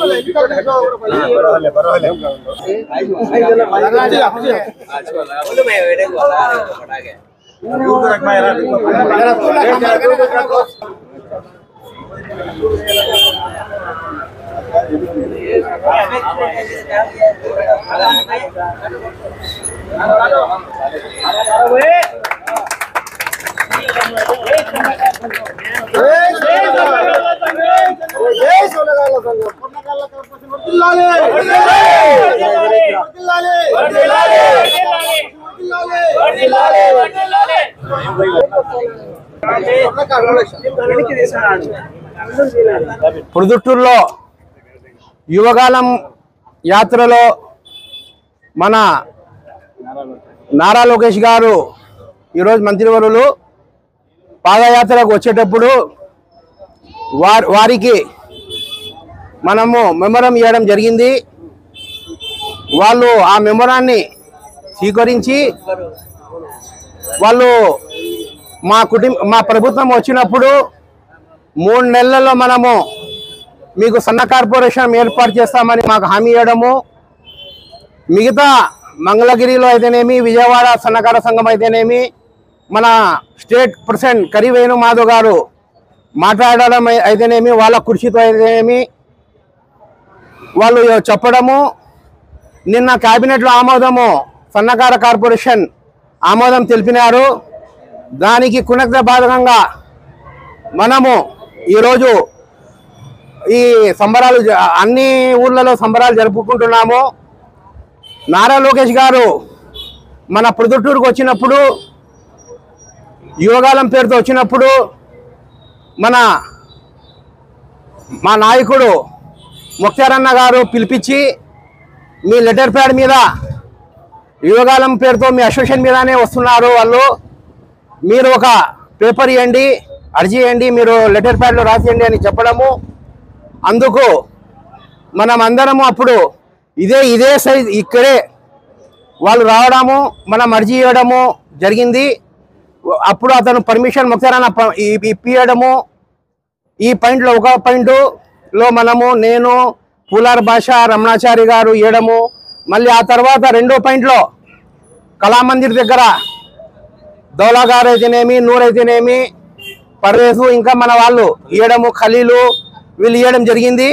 ప్రొద్దుటూరులో యువగాలం యాత్రలో మన నారా లోకేష్ గారు ఈరోజు మంత్రివర్యులు పాదయాత్రకు వచ్చేటప్పుడు వారికి మనము మెమోరం ఇవ్వడం జరిగింది. వాళ్ళు ఆ మెమోరాన్ని స్వీకరించి వాళ్ళు మా ప్రభుత్వం వచ్చినప్పుడు 3 నెలల్లో మనము మీకు సన్న కార్పొరేషన్ ఏర్పాటు చేస్తామని మాకు హామీ ఇవ్వడము, మిగతా మంగళగిరిలో అయితేనేమి, విజయవాడ సన్నకార సంఘం అయితేనేమి, మన స్టేట్ ప్రెసిడెంట్ కరివేణు మాధవ్ గారు మాట్లాడడం అయితేనేమి, వాళ్ళ కృషితో అయితేనేమి వాళ్ళు చెప్పడము, నిన్న క్యాబినెట్లో ఆమోదము సన్నకార కార్పొరేషన్ ఆమోదం తెలిపినారు. దానికి పునఃబాధకంగా మనము ఈరోజు ఈ సంబరాలు అన్ని ఊర్లలో సంబరాలు జరుపుకుంటున్నాము. నారా లోకేష్ గారు మన ప్రొద్దుటూరుకు వచ్చినప్పుడు, యువగాలం పేరుతో వచ్చినప్పుడు మా నాయకుడు ముఖ్తారన్న గారు పిలిపించి మీ లెటర్ ప్యాడ్ మీద యువగాలం పేరుతో మీ అసోసియేషన్ మీదనే వస్తున్నారు వాళ్ళు, మీరు ఒక పేపర్ ఇవ్వండి, అర్జీ ఇవ్వండి, మీరు లెటర్ ప్యాడ్లో రాసేయండి అని చెప్పడము. అందుకు మనం అందరము అప్పుడు ఇదే సైజ్ ఇక్కడే వాళ్ళు రావడము, మనం అర్జీ ఇవ్వడము జరిగింది. అప్పుడు అతను పర్మిషన్ ముఖ్తారన్న ఇప్పియడము. ఈ పాయింట్లో ఒక పాయింట్లో మనము నేను పూలార్ భాష రమణాచారి గారు ఇవ్వడము, మళ్ళీ ఆ తర్వాత 2వ పాయింట్లో కళామందిర్ దగ్గర దౌలా గారు అయితేనేమి, నూర్ అయితేనేమి, పర్వేసు, ఇంకా మన వాళ్ళు ఇవ్వడము, ఖలీలు వీళ్ళు ఇవ్వడం జరిగింది.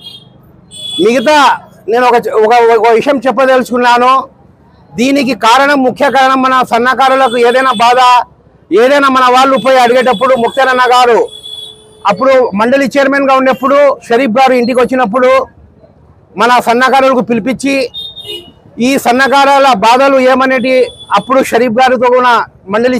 మిగతా నేను ఒక విషయం చెప్పదలుచుకున్నాను. దీనికి ముఖ్య కారణం మన సన్నకారులకు ఏదైనా బాధ, ఏదైనా మన వాళ్ళు పోయి అడిగేటప్పుడు ముఖ్తారన్న గారు అప్పుడు మండలి చైర్మన్గా ఉన్నప్పుడు షరీఫ్ గారు ఇంటికి వచ్చినప్పుడు మన సన్నకారులకు పిలిపించి ఈ సన్నకారుల బాధలు ఏమనేటి అప్పుడు షరీఫ్ గారితో కూడా మండలి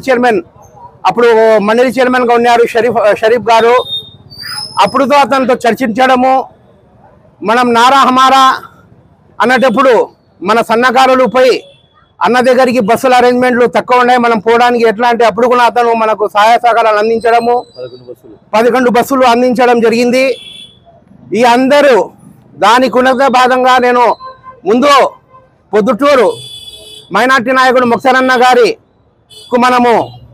చైర్మన్గా ఉన్నారు షరీఫ్ గారు. అప్పుడుతో అతనితో చర్చించడము, మనం నారా హమారా అన్నటప్పుడు మన సన్నకారులు పోయి అన్న దగ్గరికి బస్సుల అరేంజ్మెంట్లు తక్కువ ఉన్నాయి, మనం పోవడానికి ఎట్లా అంటే అప్పుడు కూడా అతను మనకు సహాయ సహకారాలు అందించడము, 11 బస్సులు అందించడం జరిగింది. ఈ అందరూ దాని భాగంగా నేను ముందు ప్రొద్దుటూరు మైనార్టీ నాయకుడు ముఖ్తారన్న గారికి మనము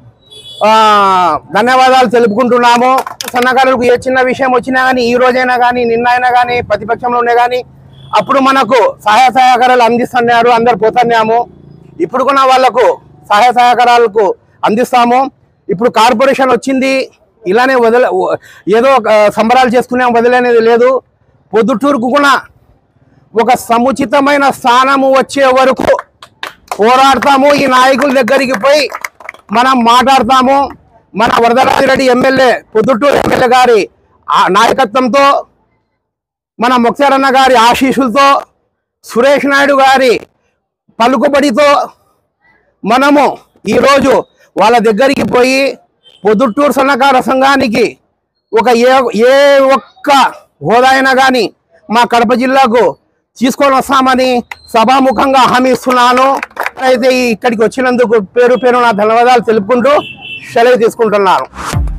ధన్యవాదాలు తెలుపుకుంటున్నాము. సన్నకారులకు ఏ చిన్న విషయం వచ్చినా కానీ, ఈ రోజైనా కానీ, నిన్న అయినా కానీ, ప్రతిపక్షంలో ఉన్నా కానీ అప్పుడు మనకు సహాయ సహకారాలు అందిస్తున్నారు, అందరు పోతున్నాము. ఇప్పుడు కూడా వాళ్లకు సహాయ సహకారాలకు అందిస్తాము. ఇప్పుడు కార్పొరేషన్ వచ్చింది, ఇలానే ఏదో సంబరాలు చేసుకునే వదిలేనేది లేదు. ప్రొద్దుటూరుకు కూడా ఒక సముచితమైన స్థానము వచ్చే వరకు పోరాడతాము. ఈ నాయకుల దగ్గరికి పోయి మనం మాట్లాడతాము. మన వరదరాజిరెడ్డి ఎమ్మెల్యే, ప్రొద్దుటూరు ఎమ్మెల్యే గారి నాయకత్వంతో, మన ముఖ్తారన్న గారి ఆశీస్సులతో, సురేష్ నాయుడు గారి పలుకుబడితో మనము ఈరోజు వాళ్ళ దగ్గరికి పోయి ప్రొద్దుటూరు సన్నకార సంఘానికి ఏ ఒక్క హోదా అయినా కానీ మా కడప జిల్లాకు తీసుకొని వస్తామని సభాముఖంగా హామీ ఇస్తున్నాను. అయితే ఇక్కడికి వచ్చినందుకు పేరు నా ధన్యవాదాలు తెలుపుకుంటూ సెలవు తీసుకుంటున్నాను.